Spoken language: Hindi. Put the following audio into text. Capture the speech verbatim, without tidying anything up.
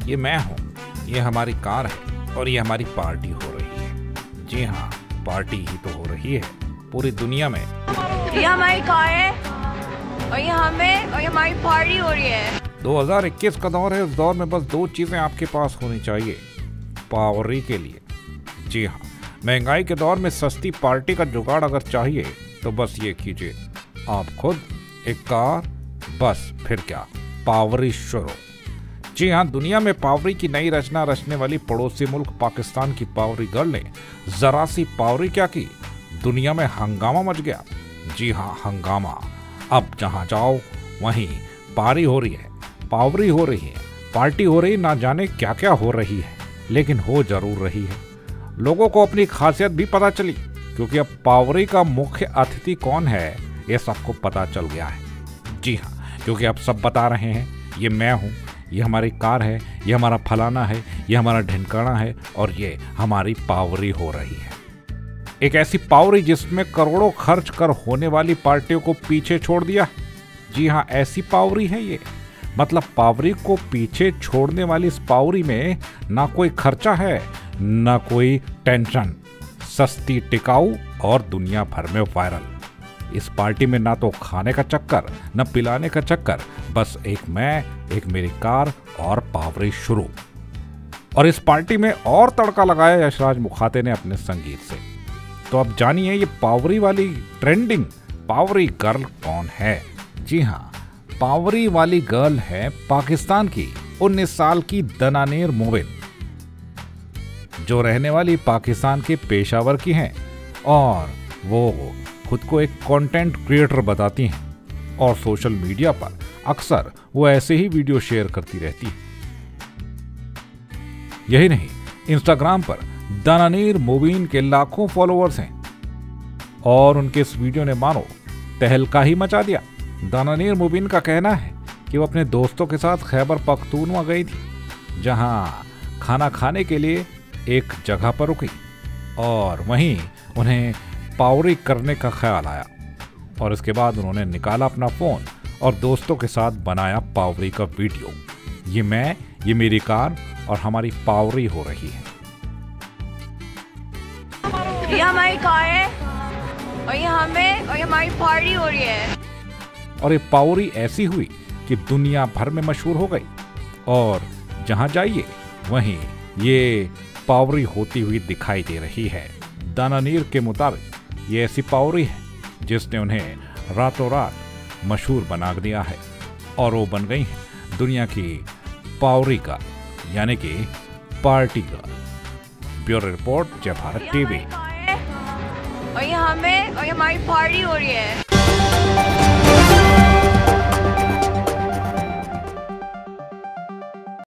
ये मैं हूँ, ये हमारी कार है और ये हमारी पार्टी हो रही है। जी हाँ, पार्टी ही तो हो रही है पूरी दुनिया में। ये हमारी कार है और ये हमें और ये हमारी पार्टी हो रही है। दो हज़ार इक्कीस का दौर है। इस दौर में बस दो चीजें आपके पास होनी चाहिए पावरी के लिए। जी हाँ, महंगाई के दौर में सस्ती पार्टी का जुगाड़ अगर चाहिए तो बस ये कीजिए, आप खुद एक कार, बस फिर क्या, पावरी शुरू। जी हाँ, दुनिया में पावरी की नई रचना रचने वाली पड़ोसी मुल्क पाकिस्तान की पावरी गर्ल ने जरा सी पावरी क्या की, दुनिया में हंगामा मच गया। जी हाँ, हंगामा। अब जहाँ जाओ वहीं पारी हो रही है, पावरी हो रही है, पार्टी हो रही, ना जाने क्या क्या हो रही है, लेकिन हो जरूर रही है। लोगों को अपनी खासियत भी पता चली, क्योंकि अब पावरी का मुख्य अतिथि कौन है ये सबको पता चल गया है। जी हाँ, क्योंकि अब सब बता रहे हैं, ये मैं हूँ, ये हमारी कार है, ये हमारा फलाना है, ये हमारा ढिनकाना है और ये हमारी पावरी हो रही है। एक ऐसी पावरी जिसमें करोड़ों खर्च कर होने वाली पार्टियों को पीछे छोड़ दिया। जी हाँ, ऐसी पावरी है ये। मतलब पावरी को पीछे छोड़ने वाली इस पावरी में ना कोई खर्चा है, ना कोई टेंशन, सस्ती, टिकाऊ और दुनिया भर में वायरल। इस पार्टी में ना तो खाने का चक्कर, न पिलाने का चक्कर, बस एक मैं, एक मेरी कार और पावरी शुरू। और इस पार्टी में और तड़का लगाया यशराज मुखाते ने अपने संगीत से। तो अब जानिए ये पावरी वाली ट्रेंडिंग पावरी गर्ल कौन है। जी हाँ, पावरी वाली गर्ल है पाकिस्तान की उन्नीस साल की दनानेर मोबिन, जो रहने वाली पाकिस्तान के पेशावर की हैं और वो खुद को एक कंटेंट क्रिएटर बताती हैं और सोशल मीडिया पर अक्सर वो ऐसे ही वीडियो शेयर करती रहती है। यही नहीं, इंस्टाग्राम पर दनानेर मोबिन के लाखों फॉलोअर्स हैं और उनके इस वीडियो ने मानो तहलका ही मचा दिया। दनानेर मोबिन का कहना है कि वो अपने दोस्तों के साथ खैबर पख्तूनवा गई थी, जहां खाना खाने के लिए एक जगह पर रुकी और वहीं उन्हें पावरी करने का ख्याल आया और इसके बाद उन्होंने निकाला अपना फोन और दोस्तों के साथ बनाया पावरी का वीडियो। ये मैं, ये मेरी कार और हमारी पावरी हो रही है। ये हमारी कार है और ये हमें और ये हमारी पार्टी हो रही है। और ये पावरी ऐसी हुई कि दुनिया भर में मशहूर हो गई और जहां जाइए वहीं ये पावरी होती हुई दिखाई दे रही है। दनानेर के मुताबिक ये ऐसी पावरी है जिसने उन्हें रातों रात मशहूर बना दिया है और वो बन गई हैं दुनिया की पावरी का, यानी कि पार्टी का। ब्यूरो रिपोर्ट, जय भारत टीवी। और ये हमें और ये हमारी पार्टी हो रही है।